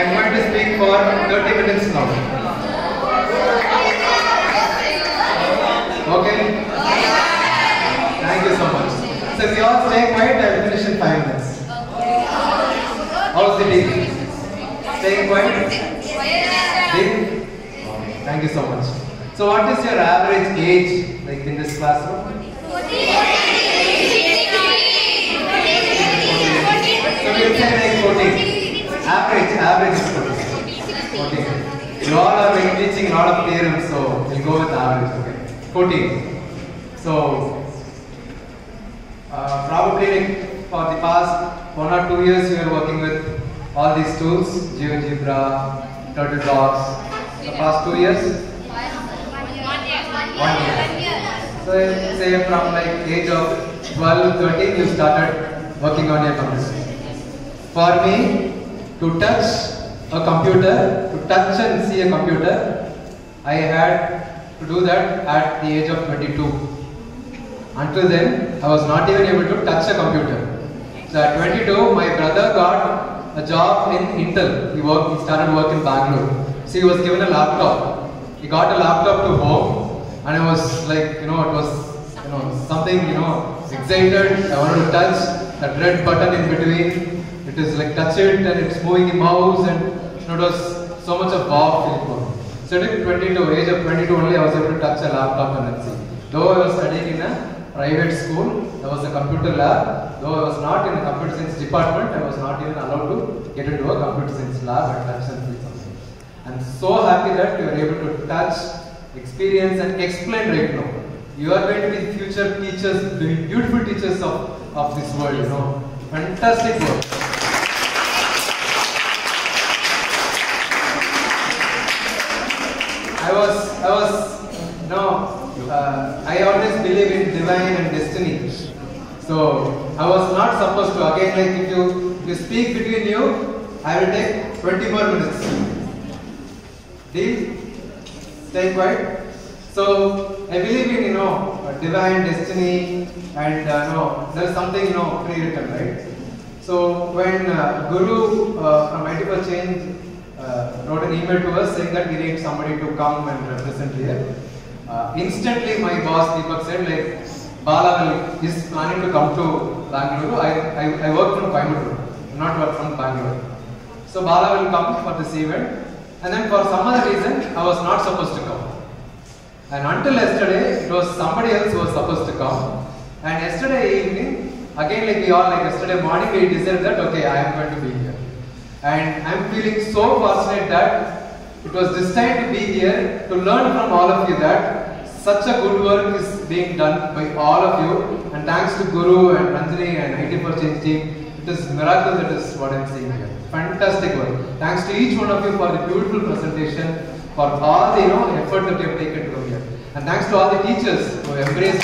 I'm going to speak for 30 minutes now. Okay? Thank you so much. So if you all stay quiet, I will finish in 5 minutes. How's the deal? Staying quiet? Deal? Thank you so much. So what is your average age like in this classroom? 14. So we'll say like 14. Average is 14. You all are like teaching a lot of theorems, so we'll go with average, okay? 14. So probably like for the past 1 or 2 years you are working with all these tools, GeoGebra, Turtle Docs. The past 2 years? 1 year. So say from like age of 12, 13 you started working on your computer. For me, to touch a computer, to touch and see a computer, I had to do that at the age of 22. Until then, I was not even able to touch a computer. So at 22, my brother got a job in Intel. He started work in Bangalore. So he was given a laptop. He got a laptop to home, and I was like, it was, something, excited. I wanted to touch that red button in between. It is like touch it, and it's moving the mouse, and it was so much of wow feeling. So at 22, age of 22 only, I was able to touch a laptop and then see. Though I was studying in a private school, there was a computer lab. Though I was not in the computer science department, I was not even allowed to get into a computer science lab and touch and see something. I'm so happy that you are able to touch, experience and explain right now. You are going to be future teachers, the beautiful teachers of this world, Fantastic work. I always believe in divine and destiny. So I was not supposed to, again, like if you speak between you, I will take 20 more minutes. Deal? Stay quiet. So I believe in, divine destiny, and there's something, pre-written, right? So when Guru from IT for Change wrote an email to us saying that we need somebody to come and represent here. Instantly my boss Deepak said like, Bala is planning to come to Bangalore. I work from Coimbatore, not work from Bangalore. So Bala will come for this event, and then for some other reason I was not supposed to come. And until yesterday, it was somebody else who was supposed to come. And yesterday evening, again like yesterday morning we decided that okay, I am going to be here. And I am feeling so fortunate that it was destined to be here to learn from all of you that such a good work is being done by all of you. And thanks to Guru and Ranjani and IT for Change team, it is miracle, that is what I am seeing here. Fantastic work. Thanks to each one of you for the beautiful presentation, for all the effort that you have taken to come here. And thanks to all the teachers who embraced it.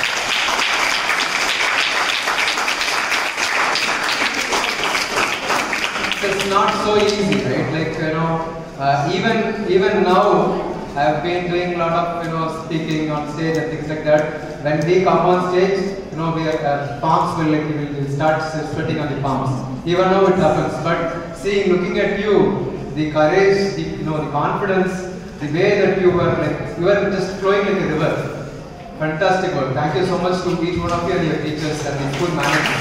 It's not so easy, right? Like, even now, I have been doing a lot of, speaking on stage and things like that. When we come on stage, palms will start sweating on the palms. Even now it happens. But looking at you, the courage, the confidence, the way that you were just flowing like a river. Fantastic work. Thank you so much to each one of you and your teachers and the school management.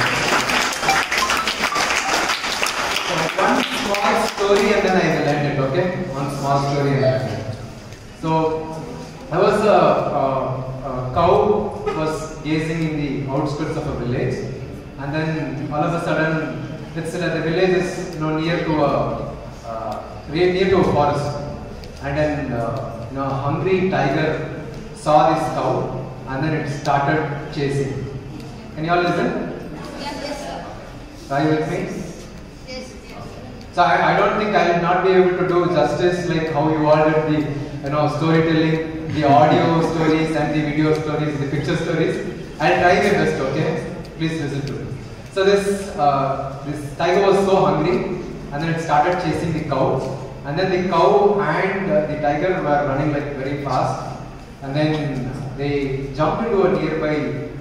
One small story and then I will end it, okay? One small story and then I will end it. So, I was a cow was gazing in the outskirts of a village, and then all of a sudden, let's say that the village is near to a forest, and then a hungry tiger saw this cow, and then it started chasing. Can you all listen? Yes, sir. Are you with me? Yes. So I don't think I will not be able to do justice like how you all did the storytelling, the audio stories and the video stories, the picture stories. I'll try my best, okay? Please listen to it. So this tiger was so hungry, and then it started chasing the cow, and then the cow and the tiger were running like very fast, and then they jumped into a nearby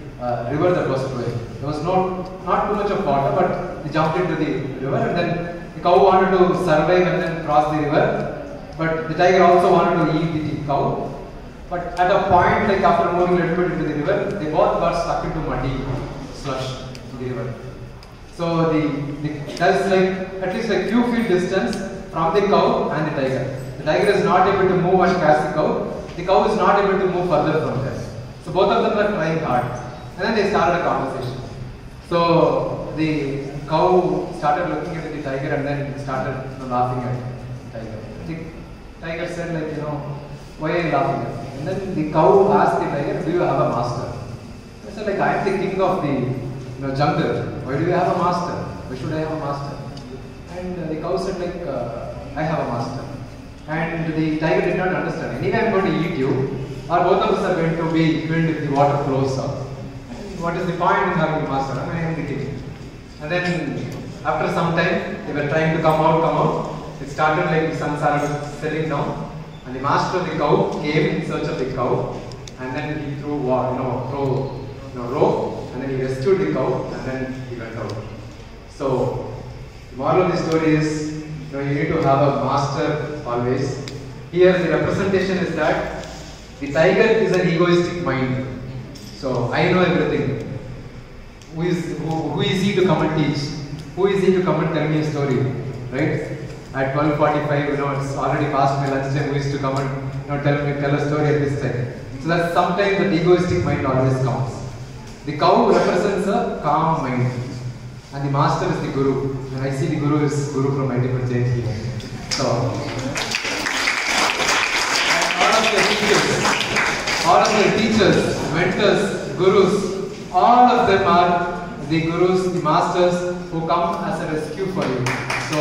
river that was flowing. There was not too much of water, but they jumped into the river, and then The cow wanted to survive and then cross the river, but the tiger also wanted to eat the cow. But at a point, like after moving a little bit into the river, they both got stuck into muddy slush in the river. So there's like at least like few feet distance from the cow and the tiger. The tiger is not able to move and catch the cow. The cow is not able to move further from there. So both of them are trying hard. And then they started a conversation. So the cow started looking at the tiger and then started laughing at the tiger. The tiger said like, why are you laughing at me? And then the cow asked the tiger, do you have a master? He said like, I am the king of the jungle. Why do you have a master? Why should I have a master? And the cow said like, I have a master. And the tiger did not understand. Anyway, I am going to eat you, or both of us are going to be killed if the water flows up. And what is the point in having a master? I am the king. And then after some time, they were trying to come out. It started like the sun started settling down, and the master of the cow came in search of the cow, and then he threw rope, and then he rescued the cow, and then he went out. So the moral of the story is, you need to have a master always. Here the representation is that the tiger is an egoistic mind. So I know everything. Who is he to come and teach? Who is he to come and tell me a story? Right? At 12:45, it's already past my lunchtime. Who is to come and tell a story at this time? So that sometimes the egoistic mind always comes. The cow represents a calm mind, and the master is the guru. And I see the guru is guru from my different chains here. So all of the teachers, mentors, gurus, all of them are the gurus, the masters who come as a rescue for you. So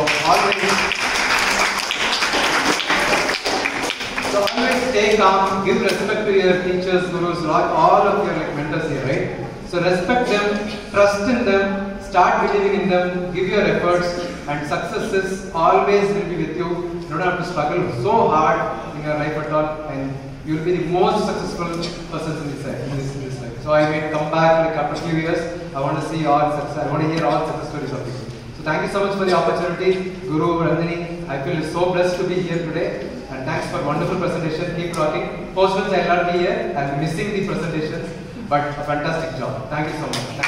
always stay calm, give respect to your teachers, gurus, all of your mentors here, right? So respect them, trust in them, start believing in them, give your efforts, and successes always will be with you. You don't have to struggle so hard in your life at all, and you will be the most successful persons in this life. So I may come back like after a few years. I want to see all success. I want to hear all success stories of people. So thank you so much for the opportunity, Guru Randini. I feel so blessed to be here today, and thanks for wonderful presentation. Keep rocking. Post-its I will not be here. I am missing the presentations, but a fantastic job. Thank you so much.